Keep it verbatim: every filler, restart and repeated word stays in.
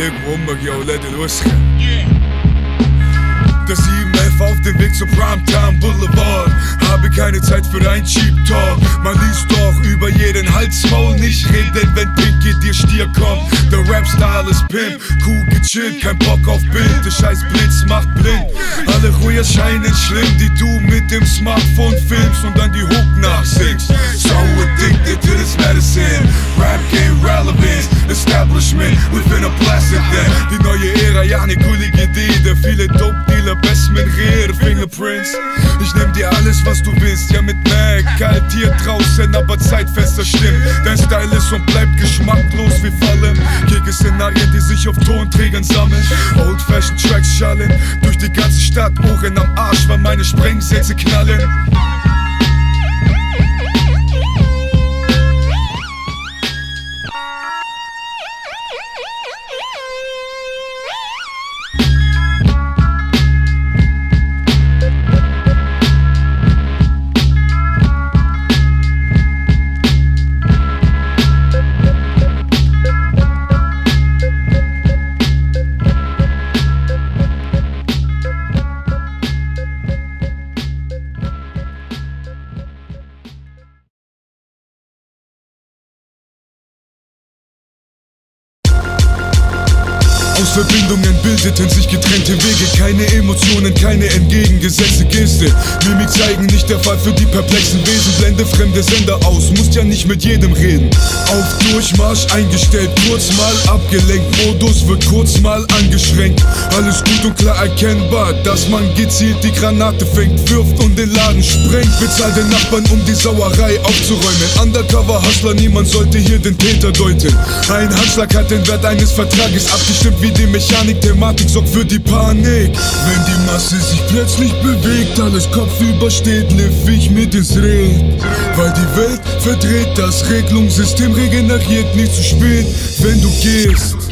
leg وامك يا ولاد الوسخة. Das sieben elf auf dem Weg zum Primetime Boulevard. Habe keine Zeit für ein Cheap Talk. Man liest doch über jeden Halsmaul nicht reden, wenn Pinky dir Stier kommt. Der Rap-Style ist Pimp, cool gechillt, kein Bock auf Bild. Der scheiß Blitz macht blind. Alle ruhig erscheinen schlimm, die du mit dem Smartphone filmst und dann die Hook nachsingst. So addicted to this medicine. Rap game relevance, establishment within a plastic then. Die neue Ära, ja ne coole Idee. Der viele Dope-Dealer, Bestman, Rehe, Fingerprints. Ich nehm dir alles, was du willst, ja mit Mac. Kalt hier draußen, aber zeitfester stimmt. Dein Style ist und bleibt geschmacklos wie Fallen. Kicke-Szenarien, die sich auf Tonträgern sammeln. Old-Fashioned Tracks schallen durch die ganze Stadt. Ohren am Arsch, weil meine Sprengsätze knallen. Aus Verbindungen bildeten sich getrennte Wege. Keine Emotionen, keine entgegengesetzte Geste. Mimik zeigen nicht der Fall für die perplexen Wesen. Blende fremde Sender aus, musst ja nicht mit jedem reden. Auf Durchmarsch eingestellt, kurz mal abgelenkt. Modus wird kurz mal angeschränkt. Alles gut und klar erkennbar, dass man gezielt die Granate fängt, wirft und den Laden sprengt. Bezahlt den Nachbarn, um die Sauerei aufzuräumen. Undercover Hustler, niemand sollte hier den Täter deuten. Ein Handschlag hat den Wert eines Vertrages abgestimmt wie die Mechanik, Thematik sorgt für die Panik. Wenn die Masse sich plötzlich bewegt, alles kopfüber steht, liff ich mit ins Reh. Weil die Welt verdreht, das Regelungssystem regeneriert nicht zu spät, wenn du gehst.